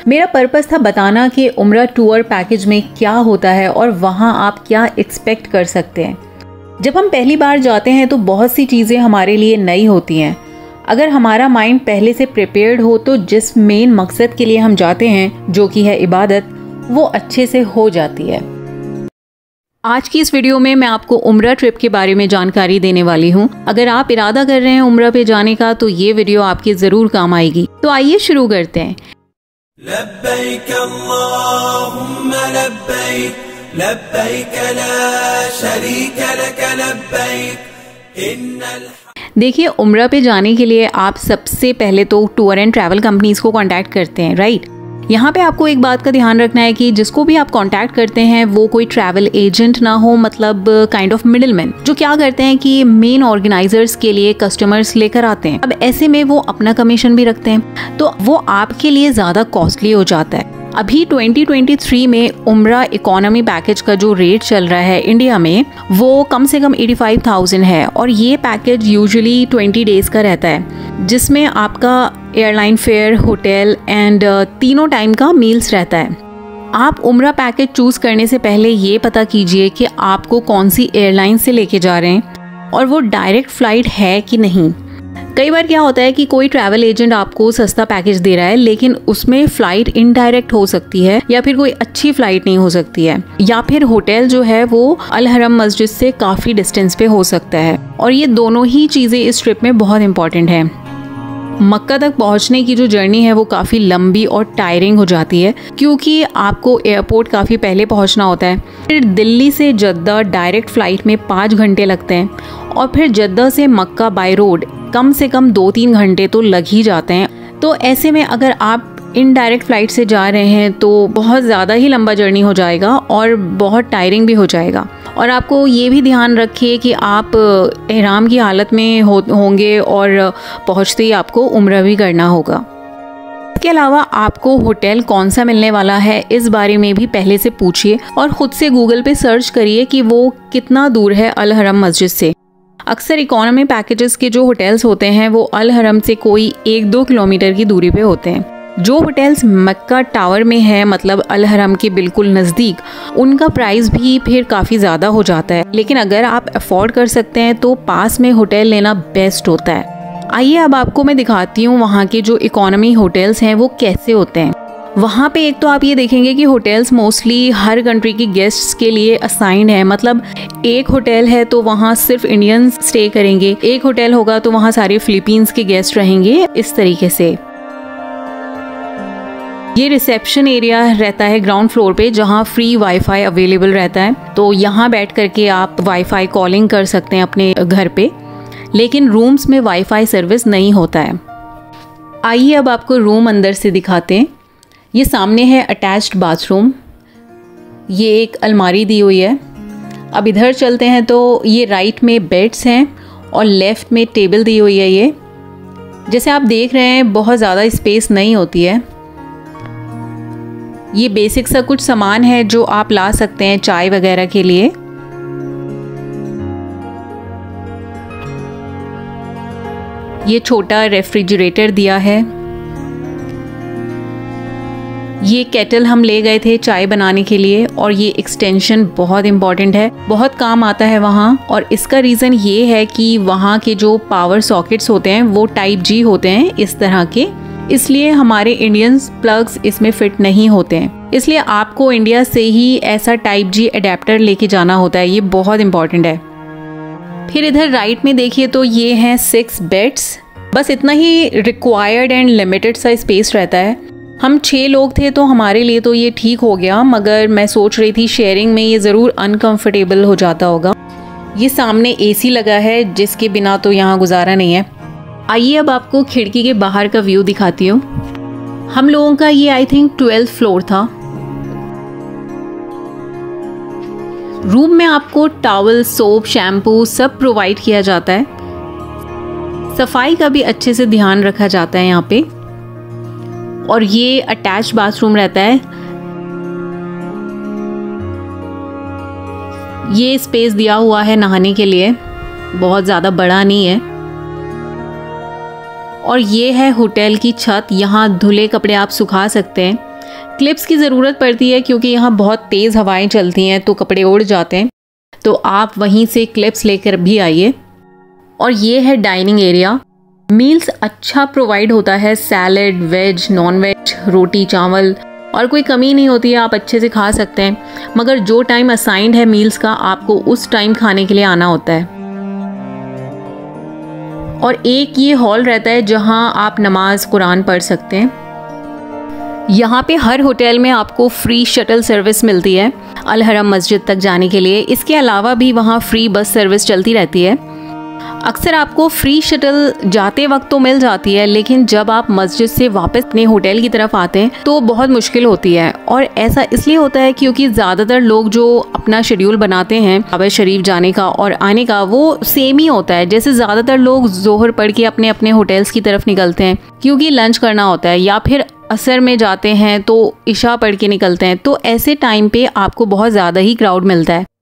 मेरा पर्पस था बताना कि उम्रा टूर पैकेज में क्या होता है और वहाँ आप क्या एक्सपेक्ट कर सकते हैं। जब हम पहली बार जाते हैं तो बहुत सी चीज़ें हमारे लिए नई होती हैं। अगर हमारा माइंड पहले से प्रिपेयर्ड हो तो जिस मेन मकसद के लिए हम जाते हैं, जो कि है इबादत, वो अच्छे से हो जाती है। आज की इस वीडियो में मैं आपको उम्रा ट्रिप के बारे में जानकारी देने वाली हूँ। अगर आप इरादा कर रहे हैं उम्रा पे जाने का तो ये वीडियो आपके ज़रूर काम आएगी। तो आइए शुरू करते हैं। लब्बैक अल्लाहुम्मा लब्बैक, लब्बैक ला शरीक लक लब्बैक इन्नल। देखिए, उम्रा पे जाने के लिए आप सबसे पहले तो टूर एंड ट्रैवल कंपनीज को कांटेक्ट करते हैं, राइट। यहाँ पे आपको एक बात का ध्यान रखना है कि जिसको भी आप कांटेक्ट करते हैं वो कोई ट्रैवल एजेंट ना हो, मतलब काइंड ऑफ मिडिलमैन, जो क्या करते हैं कि मेन ऑर्गेनाइजर्स के लिए कस्टमर्स लेकर आते हैं। अब ऐसे में वो अपना कमीशन भी रखते हैं, तो वो आपके लिए ज़्यादा कॉस्टली हो जाता है। अभी 2023 में उम्रा इकोनॉमी पैकेज का जो रेट चल रहा है इंडिया में, वो कम से कम 85,000 है और ये पैकेज यूजुअली 20 डेज का रहता है, जिसमें आपका एयरलाइन फेयर, होटल एंड तीनों टाइम का मील्स रहता है। आप उम्रा पैकेज चूज़ करने से पहले ये पता कीजिए कि आपको कौन सी एयरलाइन से लेके जा रहे हैं और वो डायरेक्ट फ़्लाइट है कि नहीं। कई बार क्या होता है कि कोई ट्रैवल एजेंट आपको सस्ता पैकेज दे रहा है, लेकिन उसमें फ़्लाइट इनडायरेक्ट हो सकती है या फिर कोई अच्छी फ़्लाइट नहीं हो सकती है, या फिर होटल जो है वो अल हरम मस्जिद से काफ़ी डिस्टेंस पे हो सकता है। और ये दोनों ही चीज़ें इस ट्रिप में बहुत इंपॉर्टेंट है। मक्का तक पहुंचने की जो जर्नी है वो काफ़ी लंबी और टायरिंग हो जाती है, क्योंकि आपको एयरपोर्ट काफ़ी पहले पहुंचना होता है। फिर दिल्ली से जद्दा डायरेक्ट फ़्लाइट में 5 घंटे लगते हैं और फिर जद्दा से मक्का बाय रोड कम से कम 2-3 घंटे तो लग ही जाते हैं। तो ऐसे में अगर आप इनडायरेक्ट फ़्लाइट से जा रहे हैं तो बहुत ज़्यादा ही लंबा जर्नी हो जाएगा और बहुत टायरिंग भी हो जाएगा। और आपको ये भी ध्यान रखिए कि आप एहराम की हालत में होंगे और पहुंचते ही आपको उम्रा भी करना होगा। इसके अलावा आपको होटल कौन सा मिलने वाला है इस बारे में भी पहले से पूछिए और ख़ुद से गूगल पे सर्च करिए कि वो कितना दूर है अल हरम मस्जिद से। अक्सर इकोनॉमी पैकेजेस के जो होटल्स होते हैं वो अल हरम से कोई 1-2 किलोमीटर की दूरी पे होते हैं। जो होटल्स मक्का टावर में है, मतलब अल हरम के बिल्कुल नज़दीक, उनका प्राइस भी फिर काफ़ी ज़्यादा हो जाता है। लेकिन अगर आप अफोर्ड कर सकते हैं तो पास में होटल लेना बेस्ट होता है। आइए अब आपको मैं दिखाती हूँ वहाँ के जो इकोनॉमी होटल्स हैं वो कैसे होते हैं। वहाँ पे एक तो आप ये देखेंगे कि होटल्स मोस्टली हर कंट्री के गेस्ट्स के लिए असाइंड है, मतलब एक होटल है तो वहाँ सिर्फ इंडियंस स्टे करेंगे, एक होटल होगा तो वहाँ सारे फिलीपींस के गेस्ट रहेंगे, इस तरीके से। ये रिसेप्शन एरिया रहता है ग्राउंड फ्लोर पे, जहाँ फ्री वाईफाई अवेलेबल रहता है, तो यहाँ बैठ करके आप वाईफाई कॉलिंग कर सकते हैं अपने घर पे, लेकिन रूम्स में वाईफाई सर्विस नहीं होता है। आइए अब आपको रूम अंदर से दिखाते हैं। ये सामने है अटैच्ड बाथरूम, ये एक अलमारी दी हुई है। अब इधर चलते हैं तो ये राइट में बेड्स हैं और लेफ़्ट में टेबल दी हुई है। ये जैसे आप देख रहे हैं बहुत ज़्यादा स्पेस नहीं होती है। ये बेसिक सा कुछ सामान है जो आप ला सकते हैं चाय वगैरह के लिए। ये छोटा रेफ्रिजरेटर दिया है। ये केटल हम ले गए थे चाय बनाने के लिए और ये एक्सटेंशन बहुत इम्पॉर्टेंट है, बहुत काम आता है वहाँ। और इसका रीज़न ये है कि वहाँ के जो पावर सॉकेट्स होते हैं वो टाइप जी होते हैं इस तरह के, इसलिए हमारे इंडियन प्लग्स इसमें फिट नहीं होते हैं। इसलिए आपको इंडिया से ही ऐसा टाइप जी अडेप्टर लेके जाना होता है, ये बहुत इम्पॉर्टेंट है। फिर इधर राइट में देखिए तो ये हैं 6 बेड्स। बस इतना ही रिक्वायर्ड एंड लिमिटेड सा स्पेस रहता है। हम 6 लोग थे तो हमारे लिए तो ये ठीक हो गया, मगर मैं सोच रही थी शेयरिंग में ये ज़रूर अनकंफर्टेबल हो जाता होगा। ये सामने एसी लगा है जिसके बिना तो यहाँ गुजारा नहीं है। आइए अब आपको खिड़की के बाहर का व्यू दिखाती हूँ। हम लोगों का ये आई थिंक 12th फ्लोर था। रूम में आपको टॉवल, सोप, शैम्पू सब प्रोवाइड किया जाता है। सफाई का भी अच्छे से ध्यान रखा जाता है यहाँ पे। और ये अटैच बाथरूम रहता है। ये स्पेस दिया हुआ है नहाने के लिए, बहुत ज़्यादा बड़ा नहीं है। और ये है होटल की छत, यहाँ धुले कपड़े आप सुखा सकते हैं। क्लिप्स की ज़रूरत पड़ती है क्योंकि यहाँ बहुत तेज़ हवाएं चलती हैं तो कपड़े उड़ जाते हैं, तो आप वहीं से क्लिप्स लेकर भी आइए। और ये है डाइनिंग एरिया। मील्स अच्छा प्रोवाइड होता है, सैलड, वेज, नॉन वेज, रोटी, चावल, और कोई कमी नहीं होती है, आप अच्छे से खा सकते हैं। मगर जो टाइम असाइंड है मील्स का, आपको उस टाइम खाने के लिए आना होता है। और एक ये हॉल रहता है जहां आप नमाज कुरान पढ़ सकते हैं। यहाँ पे हर होटल में आपको फ्री शटल सर्विस मिलती है अल हरम मस्जिद तक जाने के लिए। इसके अलावा भी वहाँ फ्री बस सर्विस चलती रहती है। अक्सर आपको फ्री शटल जाते वक्त तो मिल जाती है, लेकिन जब आप मस्जिद से वापस अपने होटल की तरफ आते हैं तो बहुत मुश्किल होती है। और ऐसा इसलिए होता है क्योंकि ज़्यादातर लोग जो अपना शेड्यूल बनाते हैं काबा शरीफ जाने का और आने का, वो सेम ही होता है। जैसे ज़्यादातर लोग जोहर पढ़ के अपने अपने होटल्स की तरफ निकलते हैं क्योंकि लंच करना होता है, या फिर असर में जाते हैं तो इशा पढ़ के निकलते हैं। तो ऐसे टाइम पे आपको बहुत ज़्यादा ही क्राउड मिलता है।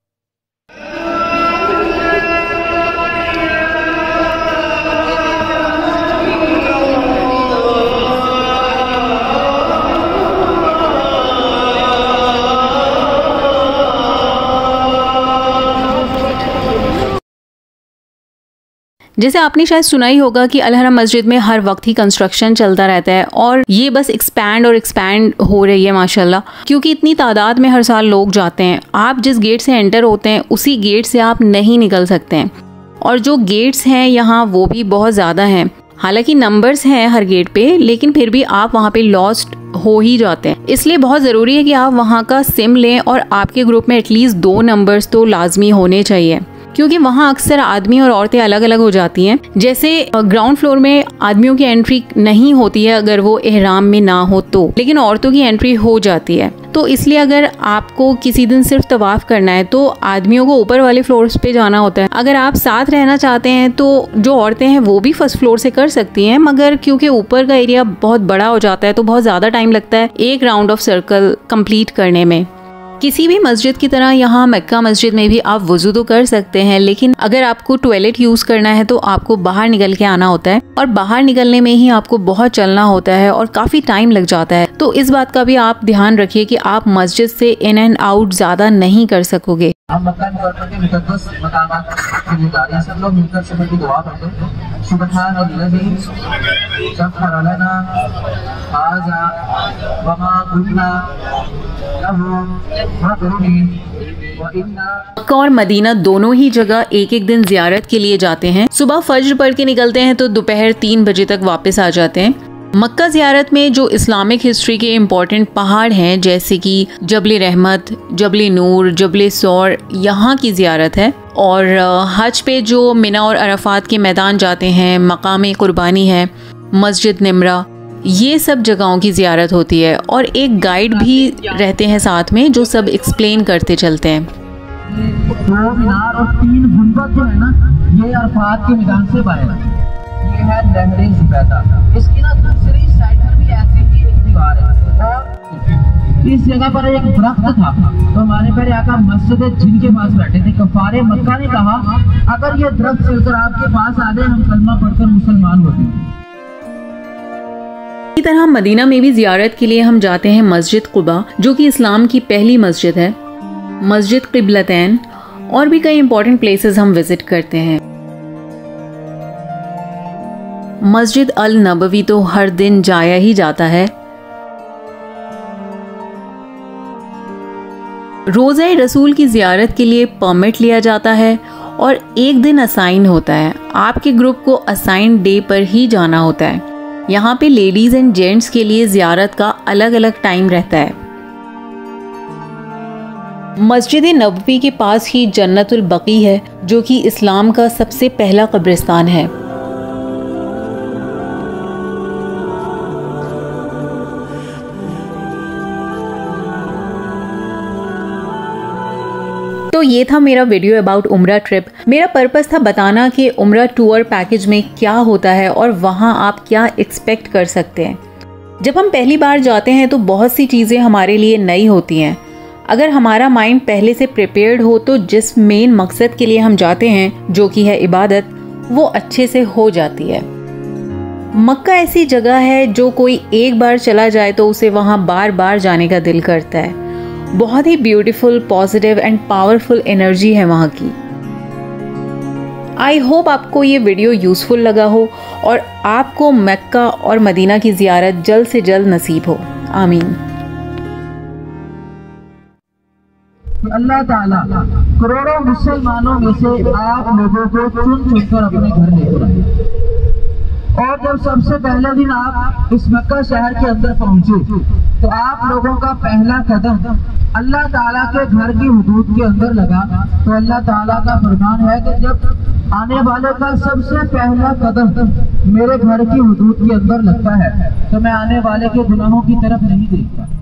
जैसे आपने शायद सुना ही होगा कि अल हरम मस्जिद में हर वक्त ही कंस्ट्रक्शन चलता रहता है और ये बस एक्सपैंड हो रही है माशाल्लाह, क्योंकि इतनी तादाद में हर साल लोग जाते हैं। आप जिस गेट से एंटर होते हैं उसी गेट से आप नहीं निकल सकते हैं, और जो गेट्स हैं यहाँ वो भी बहुत ज़्यादा हैं। हालांकि नंबर्स हैं हर गेट पे, लेकिन फिर भी आप वहाँ पे लॉस्ट हो ही जाते हैं। इसलिए बहुत ज़रूरी है कि आप वहाँ का सिम लें और आपके ग्रुप में एटलीस्ट 2 नंबर्स तो लाजमी होने चाहिए, क्योंकि वहाँ अक्सर आदमी और औरतें अलग अलग हो जाती हैं। जैसे ग्राउंड फ्लोर में आदमियों की एंट्री नहीं होती है अगर वो एहराम में ना हो तो, लेकिन औरतों की एंट्री हो जाती है। तो इसलिए अगर आपको किसी दिन सिर्फ तवाफ करना है तो आदमियों को ऊपर वाले फ्लोर्स पे जाना होता है। अगर आप साथ रहना चाहते हैं तो जो औरतें हैं वो भी फर्स्ट फ्लोर से कर सकती हैं, मगर क्योंकि ऊपर का एरिया बहुत बड़ा हो जाता है तो बहुत ज़्यादा टाइम लगता है एक राउंड ऑफ सर्कल कंप्लीट करने में। किसी भी मस्जिद की तरह यहाँ मक्का मस्जिद में भी आप वुजू तो कर सकते हैं, लेकिन अगर आपको टॉयलेट यूज करना है तो आपको बाहर निकल के आना होता है, और बाहर निकलने में ही आपको बहुत चलना होता है और काफी टाइम लग जाता है। तो इस बात का भी आप ध्यान रखिए कि आप मस्जिद से इन एंड आउट ज्यादा नहीं कर सकोगे। हम मक्का के मुक़द्दस मकामात की निगरानी सब लोग मिलकर सुबह की दुआ करते हैं। सुबहान अल्लज़ी सख़्ख़र लना हाज़ा वमा कुन्ना लहू मुक़रिनीन व इन्ना। मक्का और मदीना दोनों ही जगह एक एक दिन जियारत के लिए जाते हैं। सुबह फज्र पढ़ के निकलते हैं तो दोपहर 3 बजे तक वापस आ जाते हैं। मक्का ज़ियारत में जो इस्लामिक हिस्ट्री के इम्पॉर्टेंट पहाड़ हैं जैसे कि जबल रहमत, जबल नूर, जबल सौर, यहाँ की ज़ियारत है। और हज पे जो मिना और अरफात के मैदान जाते हैं, मकाम कुर्बानी है, मस्जिद निमरा, ये सब जगहों की ज़ियारत होती है। और एक गाइड भी रहते हैं साथ में जो सब एक्सप्लेन करते चलते हैं। 2 मीनार और 3 गुंबद जो है ना, ये अरफात के मैदान से बाहर ये है लहरे ज़ुबैदा। इसकी ना दूसरी साइड पर भी ऐसे ही एक दीवार है, और इस जगह पर एक दरख्त था। तो हमारे प्यारे आका मस्जिद जिन के पास बैठे थे, कफारे मक्का ने कहा अगर ये दरख्त चलकर आपके पास आ जाए हम कलमा पढ़कर मुसलमान होते हैं। इसी तरह मदीना में भी ज़ियारत के लिए हम जाते हैं मस्जिद कुबा, जो कि इस्लाम की पहली मस्जिद है, मस्जिद क़िबलतैन, और भी कई इंपॉर्टेंट प्लेसेस हम विजिट करते हैं। मस्जिद अल नबवी तो हर दिन जाया ही जाता है। रोज़ा रसूल की ज़ियारत के लिए परमिट लिया जाता है और एक दिन असाइन होता है। आपके ग्रुप को असाइन डे पर ही जाना होता है। यहाँ पे लेडीज़ एंड जेंट्स के लिए ज़ियारत का अलग अलग टाइम रहता है। मस्जिद नबवी के पास ही जन्नतुल बकी है, जो कि इस्लाम का सबसे पहला कब्रिस्तान है। तो ये था मेरा वीडियो अबाउट उम्रा ट्रिप। मेरा पर्पस था बताना कि उम्रा टूर पैकेज में क्या होता है और वहाँ आप क्या एक्सपेक्ट कर सकते हैं। जब हम पहली बार जाते हैं तो बहुत सी चीज़ें हमारे लिए नई होती हैं। अगर हमारा माइंड पहले से प्रिपेयर्ड हो तो जिस मेन मकसद के लिए हम जाते हैं, जो कि है इबादत, वो अच्छे से हो जाती है। मक्का ऐसी जगह है जो कोई एक बार चला जाए तो उसे वहाँ बार बार जाने का दिल करता है। बहुत ही beautiful, positive and powerful energy है वहाँ की। आई होप आपको ये वीडियो यूज़फुल लगा हो और आपको मक्का और मदीना की ज़ियारत जल्द से जल्द नसीब हो। आमीन। अल्लाह ताला करोड़ों मुसलमानों में से आप लोगों को चुन चुनकर अपने घर लेकर आए, और जब सबसे पहले दिन आप इस मक्का शहर के अंदर पहुंचे तो आप लोगों का पहला कदम अल्लाह ताला के घर की हुदूद के अंदर लगा। तो अल्लाह ताला का फरमान है कि जब आने वाले का सबसे पहला कदम मेरे घर की हुदूद के अंदर लगता है तो मैं आने वाले के गुनाहों की तरफ नहीं देखता।